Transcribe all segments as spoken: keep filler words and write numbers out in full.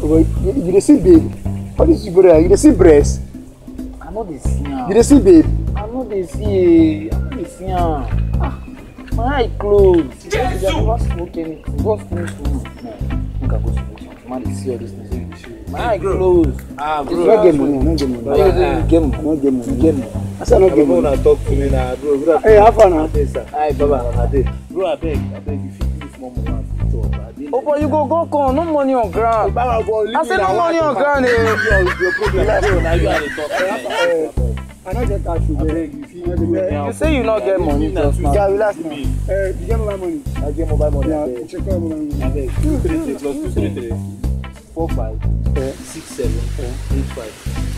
you, you dey see babe. What is you go there? You dey see breast. I know dey see am. You dey see babe. I know dey see. I know dey see am. Ah, my eye close. You just never smoke anything. Go finish food. Make I go smoke something. Man, dey see all this thing. My eye close. Ah, bro. I no get money. I no get money. Why you say you get money? I no get money. You get money. I say I no get money. Una talk to me now, bro. Hey, how far now? Hi, Baba. Bro, I beg, I beg you fit give me small money and talk. I dey. Oh, but you go go come. No money on ground. Baba go leave I me said now. no money on ground. Eh. Your problem, bro. Now you are the talk. I no get cash I today. beg you fit. You say you not get money just now. Yeah, relax now. Uh, you get mobile money? I get mobile money. Yeah, I beg. check out mobile money. I beg. Two three three plus two three three. Four five. Uh, Six seven. Eight five.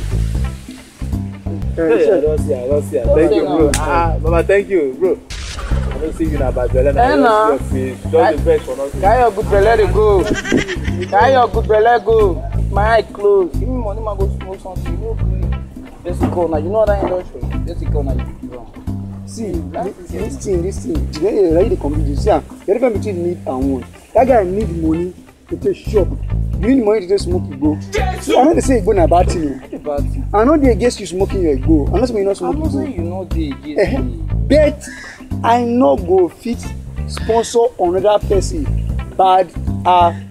uh, Hey, I check. don't see. I don't see. Thank you, bro. Ah, Baba, thank you, bro. I don't see you now, but belle. Eh, nah. Your face. Just the best for nothing. Carry your good belle dey go. Carry your good belle go. My eye close. Give me money, man. Go smoke something. You know, please. Let's go now. You know that industry. Let's go now. You wrong. See, this, this thing, this thing, you know, you ready to compete. You see, ah, the difference between need and want. That guy need money to take shop. You need money to take smoke Igbo. So I know they say Igbo na bad thing. What about you? I know they against you smoking your Igbo. I'm not saying you not smoke I'm not saying Igbo. you know the against Eh, me. but I no go fit sponsor another person bad ah